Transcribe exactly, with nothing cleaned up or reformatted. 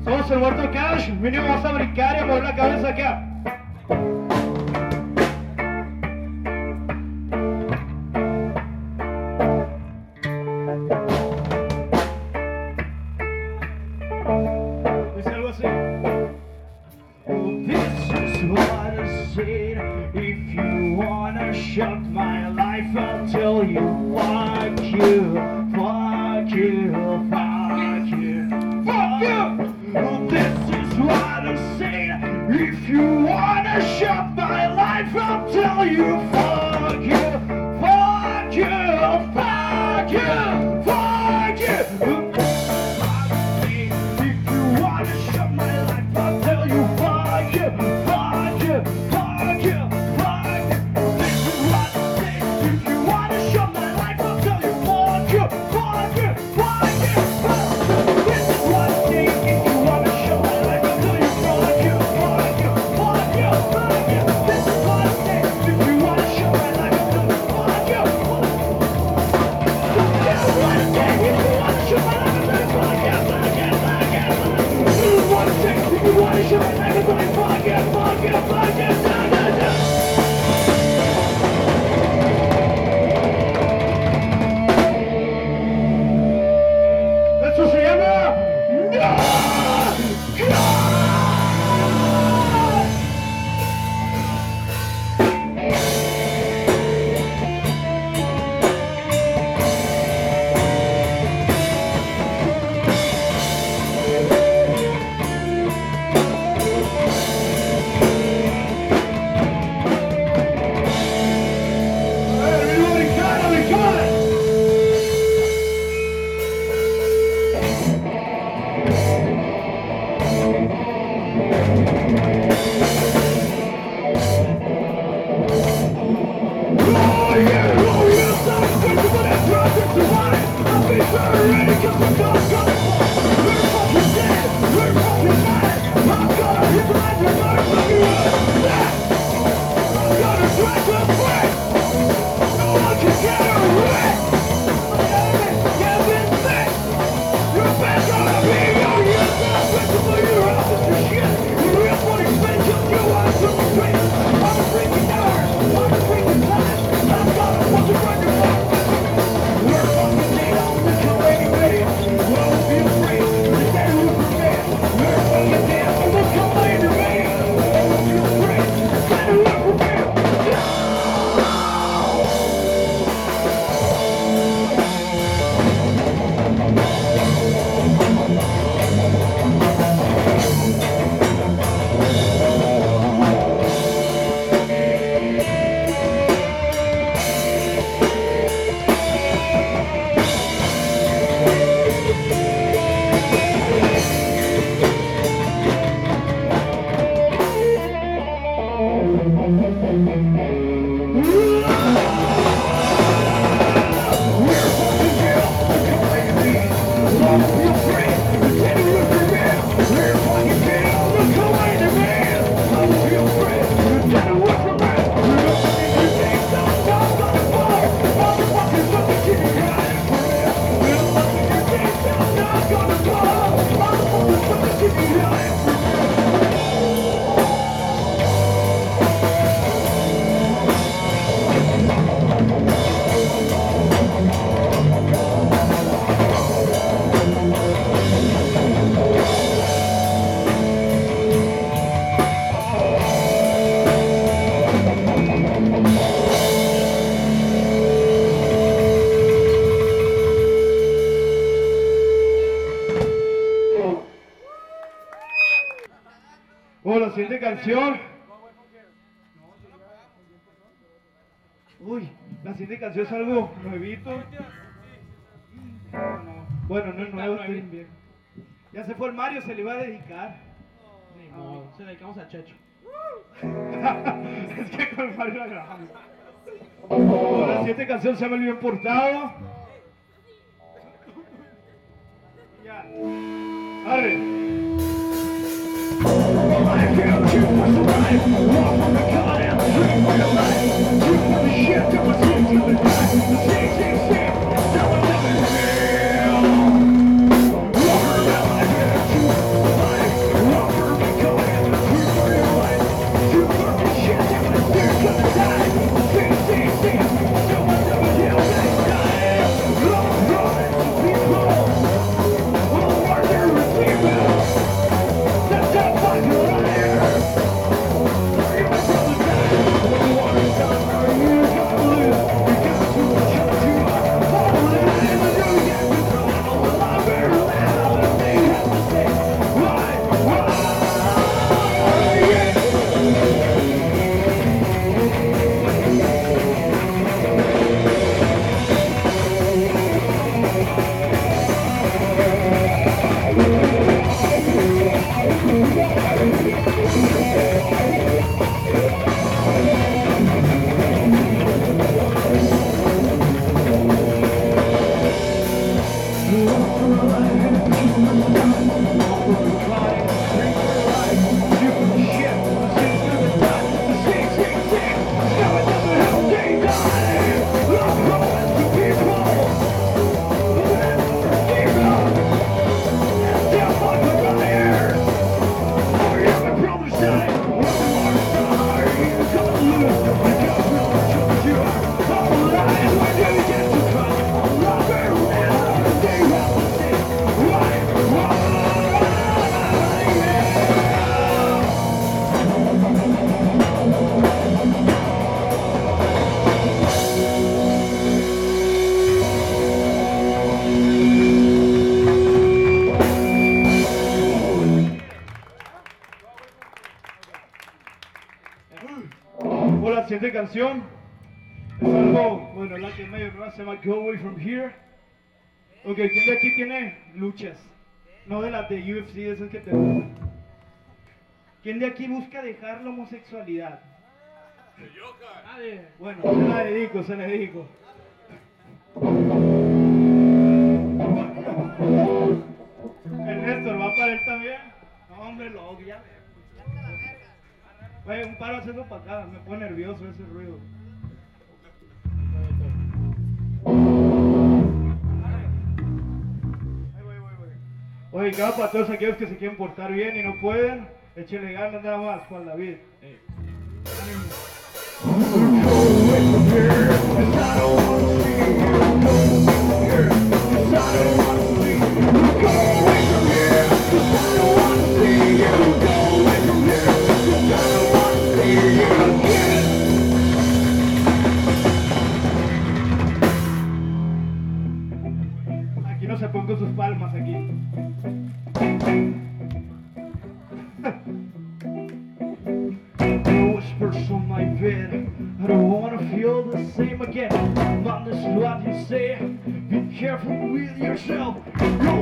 Somos el Muerto Cash, mínimo vamos a brincar y a mover la cabeza acá. Dice algo así. This is what I said. If you wanna shut my life, I'll tell you fuck you, fuck you, fuck you, fuck you. This is what I said. If you wanna shut my life, I'll tell you fuck you, fuck you, fuck you, fuck you. If you wanna shut my life, I'll tell you fuck you, fuck you, fuck you, fuck you. This is what I say. If you wanna shut my life, I'll tell you fuck you, fuck you, fuck you, fuck you. This is what I say. If you wanna shut my life, I'll tell you fuck you, fuck you, fuck you, fuck you. This is what I say. If you wanna shut my life, I'll tell you fuck you, fuck you. This is what I say. If you wanna shut my life, I'll tell you fuck you, fuck you, fuck you. This is what I say. If you wanna shut my life, I'll tell you fuck you, fuck you, fuck you, fuck you. Esto se llama No God. Everybody got it, we got it. Oh yeah, oh yes, I'm crazy, but I'm trying to survive. I'll be very ready, cause I'm gonna go. We're fucking dead, we're fucking mad. I'm gonna hit the line, you're gonna fucking run. I'm gonna try to break. No one can get away. My enemy, get in sick. You're back gonna be your years. I'm waiting for your office, your shit. Your real money spent, just you want to be great. I'm a freaking hours, I'm a freaking time. I'm gonna want to run your fuck. We're fucking dead on the Kalani radio. Don't feel free to get who prepared. We're fucking dead on the Kalani radio. Don't feel free to get who prepared. Bueno, la siguiente canción. Uy, la siguiente canción es algo nuevito. Bueno, no es nuevo, estoy bien. Ya se fue el Mario, se le iba a dedicar. No, se la dedicamos a Checho. Es que con el Mario la grabamos. Bueno, la siguiente canción se llama El Bien Portado. Ya. Arre. I feel too much alive. Walk on the goddamn street for your life. You for the shit that was seen to the time. The same, same, same. Now I'm living real. Walk around like a true life. siguiente canción es algo, bueno, la que es medio nueva, se llama Go Away From Here. Ok, ¿quién de aquí tiene luchas? No de las de U F C, de esas que te gustan. ¿Quién de aquí busca dejar la homosexualidad? Nadie. Bueno, se la dedico, se la dedico. El Néstor va para él también. No, hombre, loco, ya. Oye, un paro haciendo para acá, me pone nervioso ese ruido. Ahí voy, voy, voy. Oye, cada para todos aquellos que se quieren portar bien y no pueden, échenle ganas nada más, Juan David. Eh. Aquí no se pongan sus palmas aquí. No whispers on my bed. I don't wanna feel the same again. But this is what you say. Be careful with yourself.